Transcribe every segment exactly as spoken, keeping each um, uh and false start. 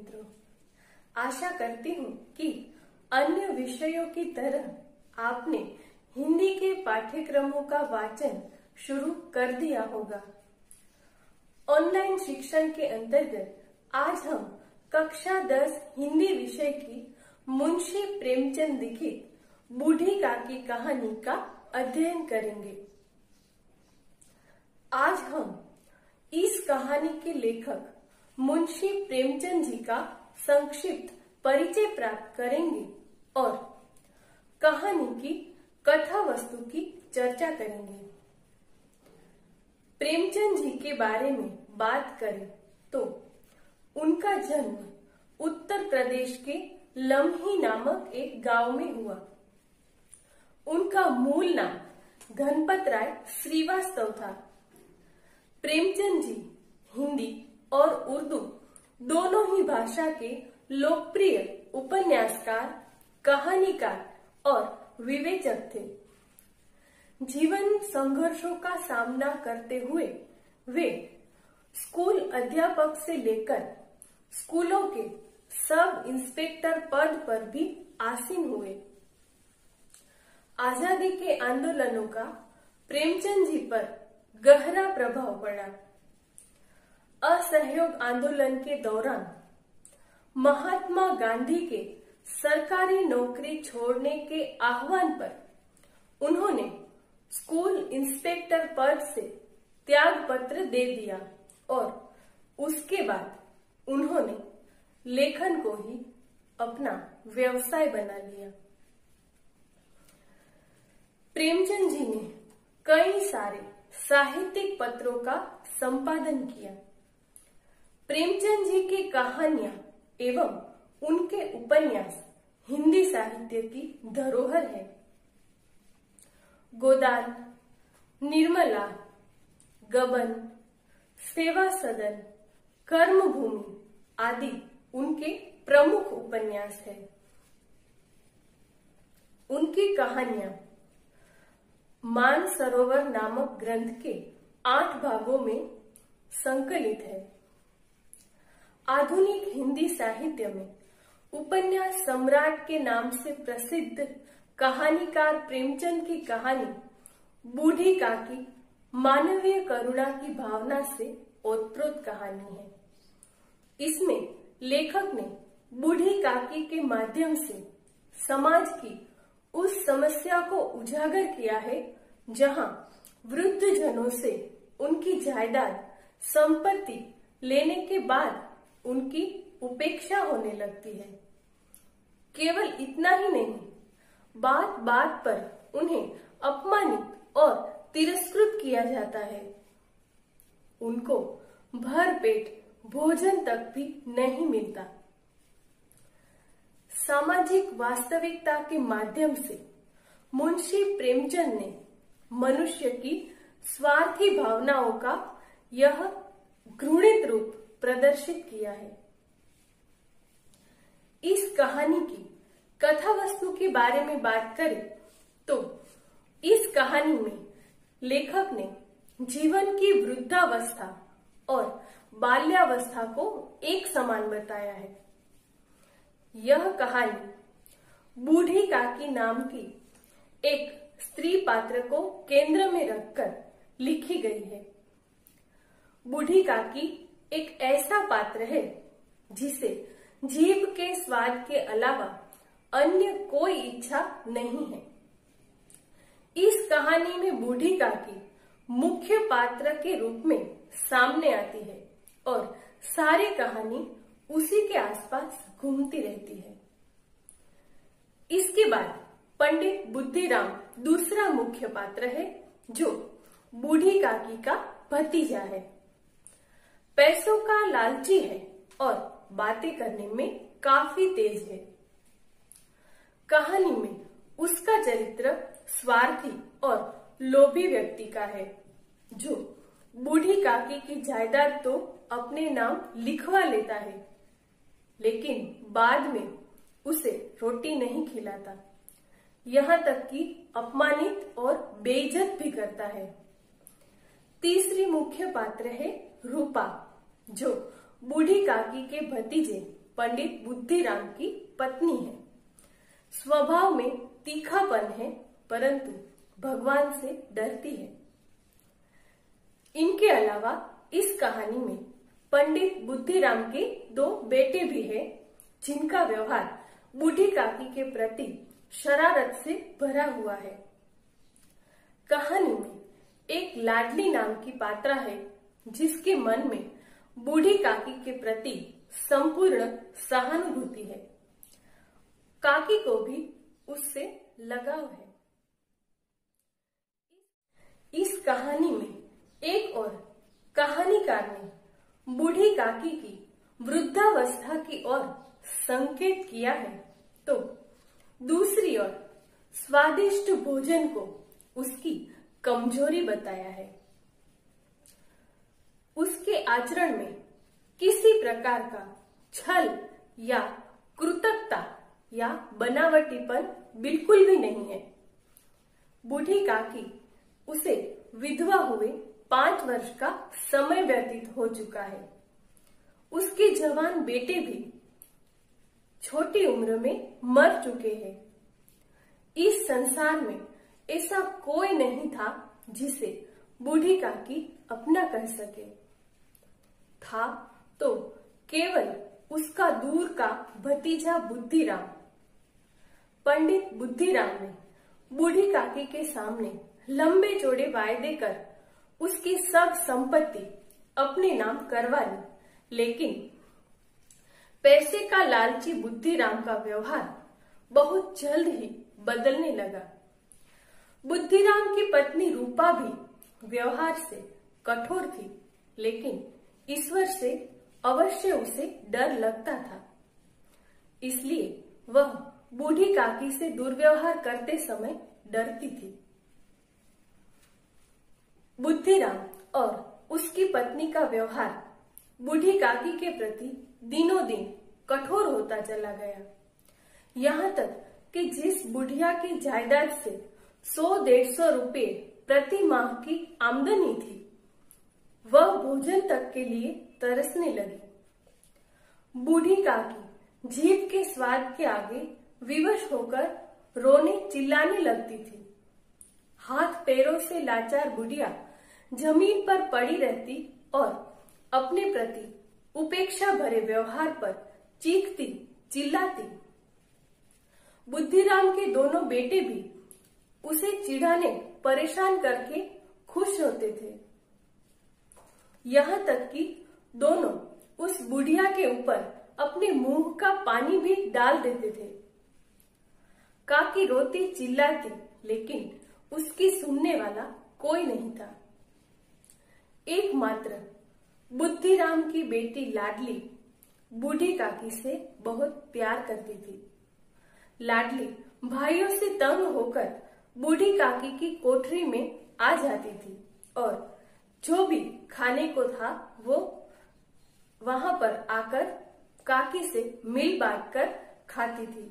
मित्रों, आशा करती हूँ कि अन्य विषयों की तरह आपने हिंदी के पाठ्यक्रमों का वाचन शुरू कर दिया होगा। ऑनलाइन शिक्षण के अंतर्गत आज हम कक्षा दस हिंदी विषय की मुंशी प्रेमचंद लिखित बूढ़ी काकी कहानी का अध्ययन करेंगे। आज हम इस कहानी के लेखक मुंशी प्रेमचंद जी का संक्षिप्त परिचय प्राप्त करेंगे और कहानी की कथा वस्तु की चर्चा करेंगे। प्रेमचंद जी के बारे में बात करें तो उनका जन्म उत्तर प्रदेश के लम्ही नामक एक गांव में हुआ। उनका मूल नाम धनपत राय श्रीवास्तव था। प्रेमचंद जी हिंदी और उर्दू दोनों ही भाषा के लोकप्रिय उपन्यासकार, कहानीकार और विवेचक थे। जीवन संघर्षों का सामना करते हुए वे स्कूल अध्यापक से लेकर स्कूलों के सब इंस्पेक्टर पद पर भी आसीन हुए। आजादी के आंदोलनों का प्रेमचंद जी पर गहरा प्रभाव पड़ा। असहयोग आंदोलन के दौरान महात्मा गांधी के सरकारी नौकरी छोड़ने के आह्वान पर उन्होंने स्कूल इंस्पेक्टर पद से त्याग पत्र दे दिया और उसके बाद उन्होंने लेखन को ही अपना व्यवसाय बना लिया। प्रेमचंद जी ने कई सारे साहित्यिक पत्रों का संपादन किया। प्रेमचंद जी की कहानियां एवं उनके उपन्यास हिंदी साहित्य की धरोहर है। गोदान, निर्मला, गबन, सेवा सदन, कर्मभूमि आदि उनके प्रमुख उपन्यास है। उनकी कहानियां मानसरोवर नामक ग्रंथ के आठ भागों में संकलित है। आधुनिक हिंदी साहित्य में उपन्यास सम्राट के नाम से प्रसिद्ध कहानीकार प्रेमचंद की कहानी बूढ़ी काकी मानवीय करुणा की भावना से ओतप्रोत कहानी है। इसमें लेखक ने बूढ़ी काकी के माध्यम से समाज की उस समस्या को उजागर किया है जहां वृद्ध जनों से उनकी जायदाद संपत्ति लेने के बाद उनकी उपेक्षा होने लगती है। केवल इतना ही नहीं, बात बात पर उन्हें अपमानित और तिरस्कृत किया जाता है। उनको भर पेट भोजन तक भी नहीं मिलता। सामाजिक वास्तविकता के माध्यम से मुंशी प्रेमचंद ने मनुष्य की स्वार्थी भावनाओं का यह घृणित रूप प्रदर्शित किया है। इस कहानी की कथा वस्तु के बारे में बात करें तो इस कहानी में लेखक ने जीवन की वृद्धावस्था और बाल्यावस्था को एक समान बताया है। यह कहानी बूढ़ी काकी नाम की एक स्त्री पात्र को केंद्र में रखकर लिखी गई है। बूढ़ी काकी एक ऐसा पात्र है जिसे जीभ के स्वाद के अलावा अन्य कोई इच्छा नहीं है। इस कहानी में बूढ़ी काकी मुख्य पात्र के रूप में सामने आती है और सारी कहानी उसी के आसपास घूमती रहती है। इसके बाद पंडित बुद्धिराम दूसरा मुख्य पात्र है जो बूढ़ी काकी का भतीजा है। पैसों का लालची है और बातें करने में काफी तेज है। कहानी में उसका चरित्र स्वार्थी और लोभी व्यक्ति का है जो बूढ़ी काकी की जायदाद तो अपने नाम लिखवा लेता है, लेकिन बाद में उसे रोटी नहीं खिलाता, यहाँ तक कि अपमानित और बेइज्जत भी करता है। तीसरी मुख्य पात्र है रूपा जो बूढ़ी काकी के भतीजे पंडित बुद्धिराम की पत्नी है। स्वभाव में तीखापन है, परंतु भगवान से डरती है। इनके अलावा इस कहानी में पंडित बुद्धिराम के दो बेटे भी हैं, जिनका व्यवहार बूढ़ी काकी के प्रति शरारत से भरा हुआ है। कहानी में एक लाडली नाम की पात्रा है, जिसके मन में बूढ़ी काकी के प्रति संपूर्ण सहानुभूति है। काकी को भी उससे लगाव है। इस कहानी में एक और कहानीकार ने बूढ़ी काकी की वृद्धावस्था की ओर संकेत किया है, तो दूसरी ओर स्वादिष्ट भोजन को उसकी कमजोरी बताया है। उसके आचरण में किसी प्रकार का छल या कृतज्ञता या बनावटीपन बिल्कुल भी नहीं है। बूढ़ी काकी उसे विधवा हुए पांच वर्ष का समय व्यतीत हो चुका है। उसके जवान बेटे भी छोटी उम्र में मर चुके हैं। इस संसार में ऐसा कोई नहीं था जिसे बूढ़ी काकी अपना कह सके। था तो केवल उसका दूर का भतीजा बुद्धिराम। पंडित बुद्धिराम ने बूढ़ी काकी के सामने लंबे चौड़े वायदे कर उसकी सब संपत्ति अपने नाम करवा ली, लेकिन पैसे का लालची बुद्धिराम का व्यवहार बहुत जल्द ही बदलने लगा। बुद्धिराम की पत्नी रूपा भी व्यवहार से कठोर थी, लेकिन ईश्वर से अवश्य उसे डर लगता था। इसलिए वह बूढ़ी काकी से दुर्व्यवहार करते समय डरती थी। बुद्धिराम और उसकी पत्नी का व्यवहार बूढ़ी काकी के प्रति दिनों दिन कठोर होता चला गया। यहाँ तक कि जिस बुढ़िया की जायदाद से सौ डेढ़ सौ रुपये प्रति माह की आमदनी थी, वह भोजन तक के लिए तरसने लगी। बूढ़ी काकी जीभ के स्वाद के आगे विवश होकर रोने चिल्लाने लगती थी। हाथ पैरों से लाचार बुढ़िया जमीन पर पड़ी रहती और अपने प्रति उपेक्षा भरे व्यवहार पर चीखती चिल्लाती। बुद्धिराम के दोनों बेटे भी उसे चिढ़ाने परेशान करके खुश होते थे। यहाँ तक कि दोनों उस बुढ़िया के ऊपर अपने मुंह का पानी भी डाल देते थे। काकी रोती चिल्लाती, लेकिन उसकी सुनने वाला कोई नहीं था। एकमात्र बुद्धिराम की बेटी लाडली बूढ़ी काकी से बहुत प्यार करती थी। लाडली भाइयों से तंग होकर बूढ़ी काकी की कोठरी में आ जाती थी और जो भी खाने को था वो वहां पर आकर काकी से मिल बांट कर खाती थी।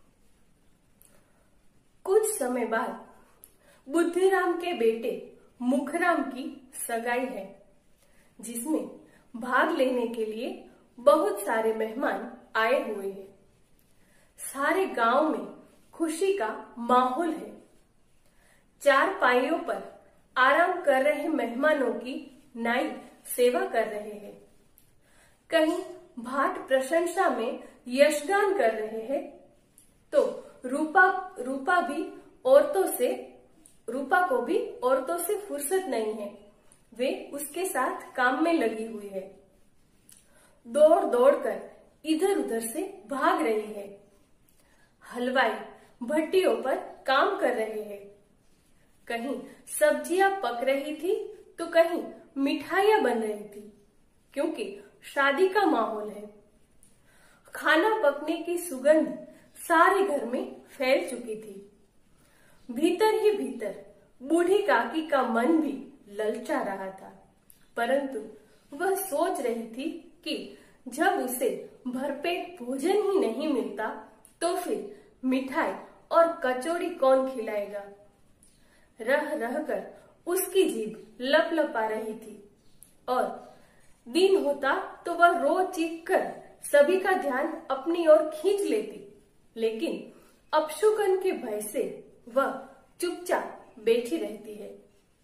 कुछ समय बाद बुद्धिराम के बेटे मुखराम की सगाई है, जिसमें भाग लेने के लिए बहुत सारे मेहमान आए हुए हैं। सारे गांव में खुशी का माहौल है। चार पाइयों पर आराम कर रहे मेहमानों की नाई सेवा कर रहे हैं। कहीं भाट प्रशंसा में यशगान कर रहे हैं, तो रूपा रूपा भी औरतों से रूपा को भी औरतों से फुर्सत नहीं है। वे उसके साथ काम में लगी हुई है। दौड़ दौड़ कर इधर उधर से भाग रही है। हलवाई भट्टियों पर काम कर रहे हैं। कहीं सब्जियां पक रही थी तो कहीं मिठाइयां बन रही थी, क्योंकि शादी का माहौल है। खाना पकने की सुगंध सारे घर में फैल चुकी थी। भीतर ही भीतर बूढ़ी काकी का मन भी ललचा रहा था, परंतु वह सोच रही थी कि जब उसे भरपेट भोजन ही नहीं मिलता तो फिर मिठाई और कचौड़ी कौन खिलाएगा। रह रहकर उसकी जीभ लपलपा रही थी और दिन होता तो वह रो चीख कर सभी का ध्यान अपनी ओर खींच लेती, लेकिन अपशकुन के भय से वह चुपचाप बैठी रहती है।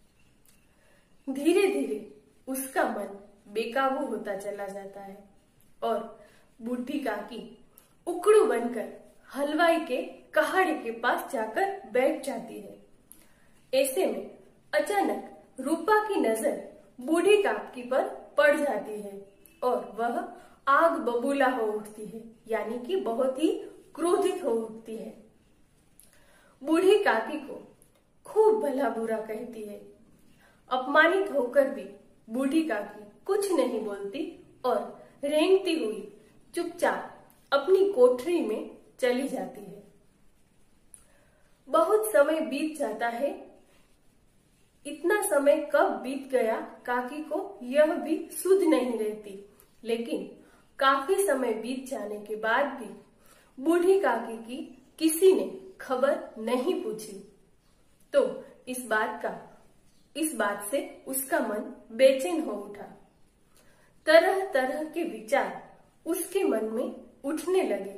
धीरे धीरे उसका मन बेकाबू होता चला जाता है और बूढ़ी काकी उकड़ू बनकर हलवाई के कहाड़े के पास जाकर बैठ जाती है। ऐसे में अचानक रूपा की नजर बूढ़ी काकी पर पड़ जाती है और वह आग बबूला हो उठती है, यानी कि बहुत ही क्रोधित हो उठती है। बूढ़ी काकी को खूब भला बुरा कहती है। अपमानित होकर भी बूढ़ी काकी कुछ नहीं बोलती और रेंगती हुई चुपचाप अपनी कोठरी में चली जाती है। बहुत समय बीत जाता है। इतना समय कब बीत गया काकी को यह भी सुध नहीं रहती, लेकिन काफी समय बीत जाने के बाद भी बूढ़ी काकी की किसी ने खबर नहीं पूछी, तो इस बात का इस बात से उसका मन बेचैन हो उठा। तरह तरह के विचार उसके मन में उठने लगे।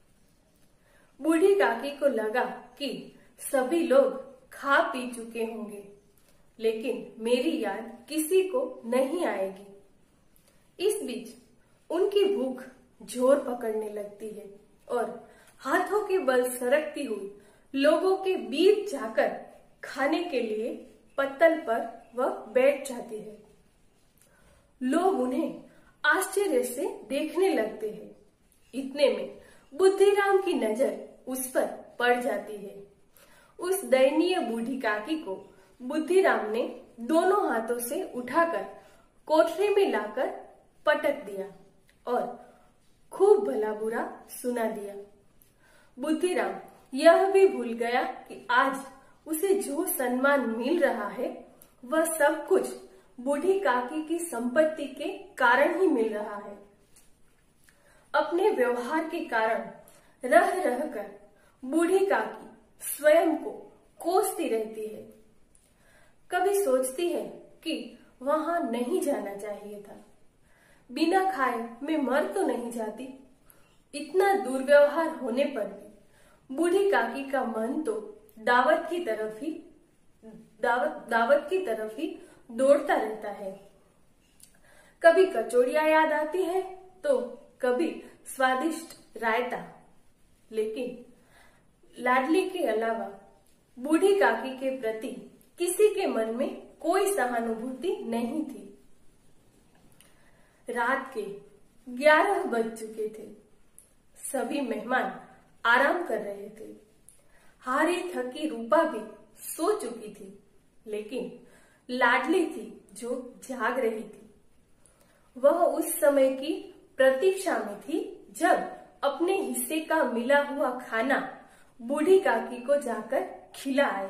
बूढ़ी काकी को लगा कि सभी लोग खा पी चुके होंगे, लेकिन मेरी याद किसी को नहीं आएगी। इस बीच उनकी भूख जोर पकड़ने लगती है और हाथों के बल सरकती हुई लोगों के बीच जाकर खाने के लिए पत्तल पर वह बैठ जाती है। लोग उन्हें आश्चर्य से देखने लगते हैं। इतने में बुद्धिराम की नजर उस पर पड़ जाती है। उस दयनीय बूढ़ी काकी को बुद्धिराम ने दोनों हाथों से उठाकर कोठरी में लाकर पटक दिया और खूब भला बुरा सुना दिया। बुद्धिराम यह भी भूल गया कि आज उसे जो सम्मान मिल रहा है वह सब कुछ बूढ़ी काकी की संपत्ति के कारण ही मिल रहा है। अपने व्यवहार के कारण रह रहकर बूढ़ी काकी स्वयं को कोसती रहती है। कभी सोचती है कि वहां नहीं जाना चाहिए था, बिना खाए मैं मर तो नहीं जाती। इतना दुर्व्यवहार होने पर भी बूढ़ी काकी का मन तो दावत की तरफ ही दावत दावत की तरफ ही दौड़ता रहता है। कभी कचौड़ियां याद आती है तो कभी स्वादिष्ट रायता, लेकिन लाडली के अलावा बूढ़ी काकी के प्रति किसी के मन में कोई सहानुभूति नहीं थी। रात के ग्यारह बज चुके थे। सभी मेहमान आराम कर रहे थे। हारी थकी रूपा भी सो चुकी थी, लेकिन लाडली थी जो जाग रही थी। वह उस समय की प्रतीक्षा में थी जब अपने हिस्से का मिला हुआ खाना बूढ़ी काकी को जाकर खिलाए।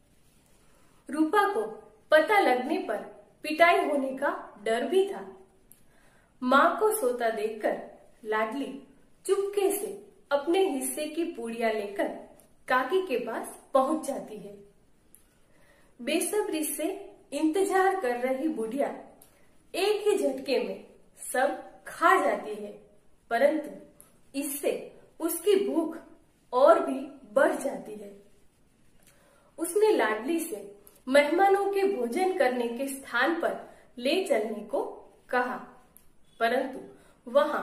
रूपा को पता लगने पर पिटाई होने का डर भी था। माँ को सोता देखकर लाडली चुपके से अपने हिस्से की पूड़ियां लेकर काकी के पास पहुंच जाती है। बेसब्री से इंतजार कर रही बुढ़िया एक ही झटके में सब खा जाती है, परंतु इससे उसकी भूख और भी बढ़ जाती है। उसने लाडली से मेहमानों के भोजन करने के स्थान पर ले चलने को कहा, परंतु वहां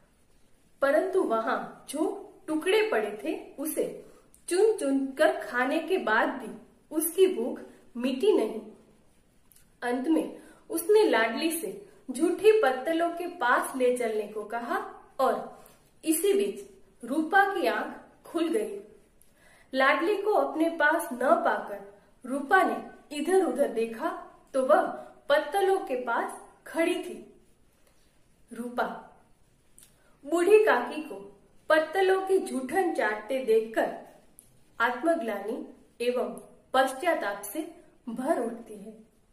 परंतु वहां जो टुकड़े पड़े थे उसे चुन चुन कर खाने के बाद भी उसकी भूख मिटी नहीं। अंत में उसने लाडली से झूठी पत्तलों के पास ले चलने को कहा और इसी बीच रूपा की आंख खुल गई। लाडली को अपने पास न पाकर रूपा ने इधर उधर देखा तो वह पत्तलों के पास खड़ी थी। रूपा बूढ़ी काकी को पत्तलों की जूठन चाटते देखकर आत्मग्लानि एवं पश्चाताप से भर उठती है।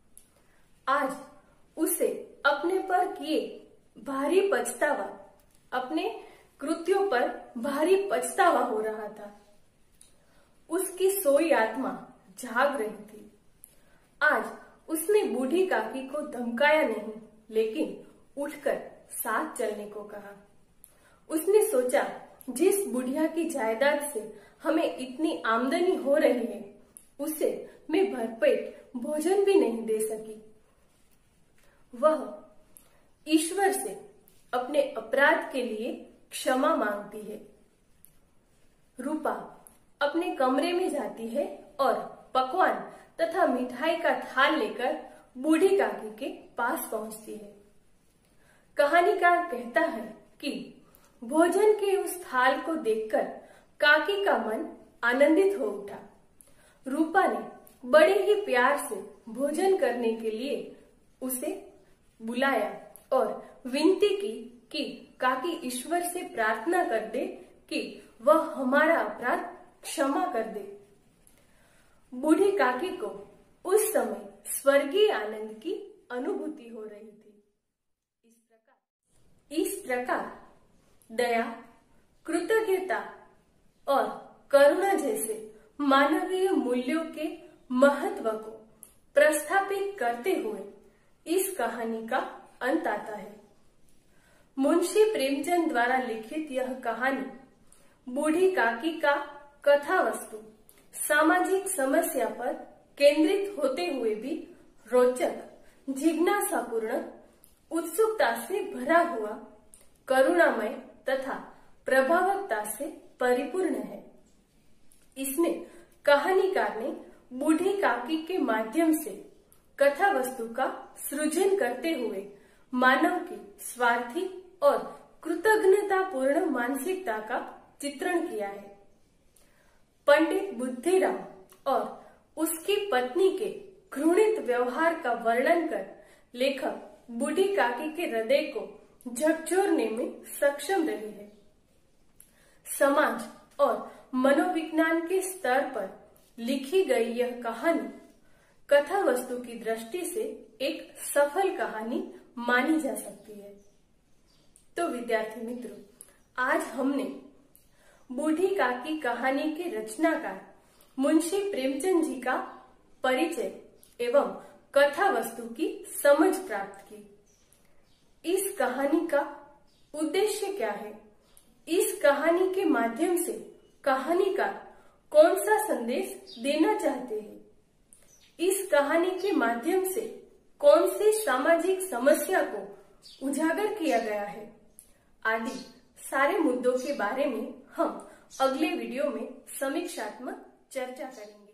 आज उसे अपने पर किए भारी पछतावा, अपने कृत्यों पर भारी पछतावा हो रहा था। उसकी सोई आत्मा जाग रही थी। आज उसने बूढ़ी काकी को धमकाया नहीं, लेकिन उठकर साथ चलने को कहा। उसने सोचा, जिस बुढ़िया की जायदाद से हमें इतनी आमदनी हो रही है, उसे मैं भरपेट भोजन भी नहीं दे सकी। वह ईश्वर से अपने अपराध के लिए क्षमा मांगती है। रूपा अपने कमरे में जाती है और पकवान तथा मिठाई का थाल लेकर बूढ़ी काकी के पास पहुंचती है। कहानीकार कहता है कि भोजन के उस थाल को देखकर काकी का मन आनंदित हो उठा। रूपा ने बड़े ही प्यार से भोजन करने के लिए उसे बुलाया और विनती की कि काकी ईश्वर से प्रार्थना कर दे कि वह हमारा अपराध क्षमा कर दे। बूढ़ी काकी को उस समय स्वर्गीय आनंद की अनुभूति हो रही थी। इस प्रकार इस प्रकार दया, कृतज्ञता और करुणा जैसे मानवीय मूल्यों के महत्व को प्रस्थापित करते हुए इस कहानी का अंत आता है। मुंशी प्रेमचंद द्वारा लिखित यह कहानी बूढ़ी काकी का कथा वस्तु सामाजिक समस्या पर केंद्रित होते हुए भी रोचक, जिज्ञासापूर्ण, उत्सुकता से भरा हुआ, करुणामय तथा प्रभावकता से परिपूर्ण है। इसमें कहानीकार ने बूढ़ी काकी के माध्यम से कथा वस्तु का सृजन करते हुए मानव की स्वार्थी और कृतज्ञतापूर्ण मानसिकता का चित्रण किया है। पंडित बुद्धिराम और उसकी पत्नी के घृणित व्यवहार का वर्णन कर लेखक बूढ़ी काकी के हृदय को झकझोरने में सक्षम रहे हैं। समाज और मनोविज्ञान के स्तर पर लिखी गई यह कहानी कथा वस्तु की दृष्टि से एक सफल कहानी मानी जा सकती है। तो विद्यार्थी मित्रों, आज हमने बूढ़ी काकी कहानी के रचनाकार मुंशी प्रेमचंद जी का परिचय एवं कथा वस्तु की समझ प्राप्त की। इस कहानी का उद्देश्य क्या है? इस कहानी के माध्यम से कहानीकार कौन सा संदेश देना चाहते हैं? इस कहानी के माध्यम से कौन सी सामाजिक समस्या को उजागर किया गया है, आदि सारे मुद्दों के बारे में हम अगले वीडियो में समीक्षात्मक चर्चा करेंगे।